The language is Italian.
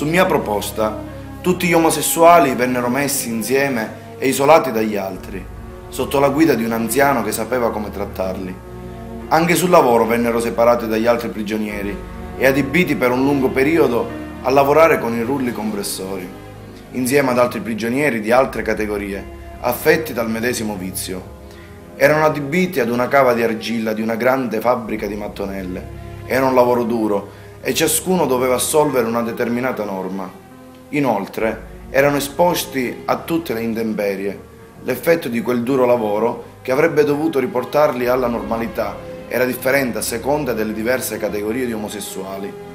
Su mia proposta, tutti gli omosessuali vennero messi insieme e isolati dagli altri, sotto la guida di un anziano che sapeva come trattarli. Anche sul lavoro vennero separati dagli altri prigionieri e adibiti per un lungo periodo a lavorare con i rulli compressori, insieme ad altri prigionieri di altre categorie, affetti dal medesimo vizio. Erano adibiti ad una cava di argilla di una grande fabbrica di mattonelle. Era un lavoro duro e ciascuno doveva assolvere una determinata norma. Inoltre, erano esposti a tutte le intemperie. L'effetto di quel duro lavoro, che avrebbe dovuto riportarli alla normalità, era differente a seconda delle diverse categorie di omosessuali.